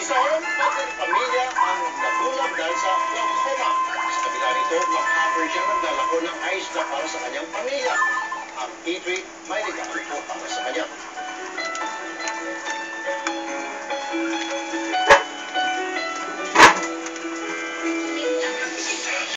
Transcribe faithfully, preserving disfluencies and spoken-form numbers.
Isahel, pati pamilya ang nagulat dahil sa glaucoma. Sa kabila nito, maghapon siya naglalako ng